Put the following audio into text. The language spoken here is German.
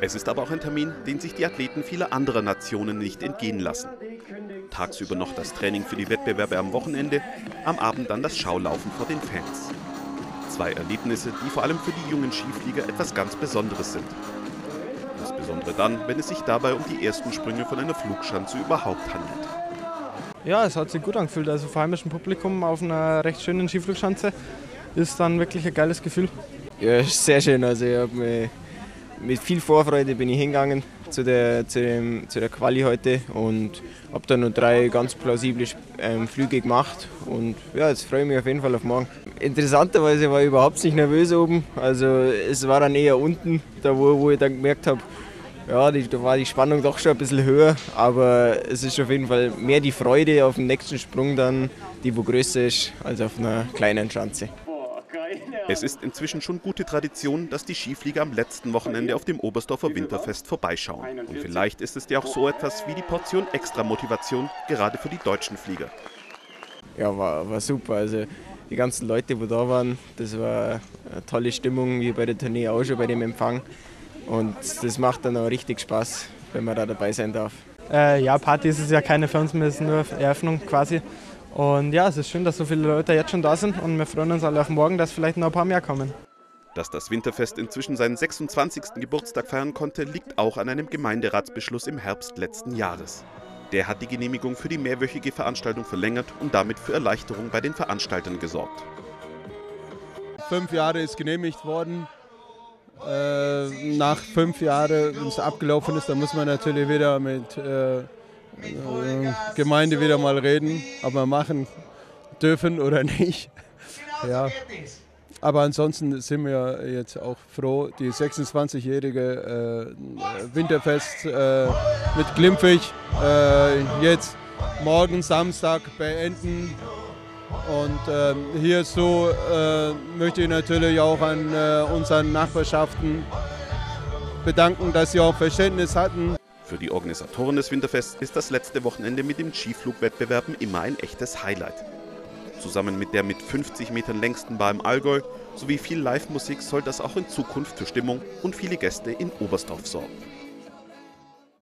Es ist aber auch ein Termin, den sich die Athleten vieler anderer Nationen nicht entgehen lassen. Tagsüber noch das Training für die Wettbewerbe am Wochenende, am Abend dann das Schaulaufen vor den Fans. Zwei Erlebnisse, die vor allem für die jungen Skiflieger etwas ganz Besonderes sind. Insbesondere dann, wenn es sich dabei um die ersten Sprünge von einer Flugschanze überhaupt handelt. Ja, es hat sich gut angefühlt. Also vor heimischem Publikum auf einer recht schönen Skiflugschanze ist dann wirklich ein geiles Gefühl. Ja, sehr schön. Also ich habe mich mit viel Vorfreude bin ich hingegangen zu der Quali heute und habe dann noch 3 ganz plausible Flüge gemacht. Und ja, jetzt freue ich mich auf jeden Fall auf morgen. Interessanterweise war ich überhaupt nicht nervös oben. Also es war dann eher unten, da wo ich dann gemerkt habe, ja, da war die Spannung doch schon ein bisschen höher. Aber es ist auf jeden Fall mehr die Freude auf den nächsten Sprung dann, die wo größer ist als auf einer kleinen Schanze. Es ist inzwischen schon gute Tradition, dass die Skiflieger am letzten Wochenende auf dem Oberstdorfer Winterfest vorbeischauen. Und vielleicht ist es ja auch so etwas wie die Portion Extra-Motivation, gerade für die deutschen Flieger. Ja, war super. Also die ganzen Leute, die da waren, das war eine tolle Stimmung, wie bei der Tournee auch schon bei dem Empfang. Und das macht dann auch richtig Spaß, wenn man da dabei sein darf. Ja, Party ist es ja keine für uns, mehr ist nur Eröffnung quasi. Und ja, es ist schön, dass so viele Leute jetzt schon da sind und wir freuen uns alle auf morgen, dass vielleicht noch ein paar mehr kommen. Dass das Winterfest inzwischen seinen 26. Geburtstag feiern konnte, liegt auch an einem Gemeinderatsbeschluss im Herbst letzten Jahres. Der hat die Genehmigung für die mehrwöchige Veranstaltung verlängert und damit für Erleichterung bei den Veranstaltern gesorgt. 5 Jahre ist genehmigt worden. Nach 5 Jahren, wenn es abgelaufen ist, dann muss man natürlich wieder mit Gemeinde wieder mal reden, ob wir machen dürfen oder nicht. Ja. Aber ansonsten sind wir jetzt auch froh, die 26-jährige Winterfest mit Glimpflich jetzt morgen Samstag beenden. Und hier so möchte ich natürlich auch an unseren Nachbarschaften bedanken, dass sie auch Verständnis hatten. Für die Organisatoren des Winterfests ist das letzte Wochenende mit den Skiflugwettbewerben immer ein echtes Highlight. Zusammen mit der mit 50 Metern längsten Bar im Allgäu sowie viel Live-Musik soll das auch in Zukunft für Stimmung und viele Gäste in Oberstdorf sorgen.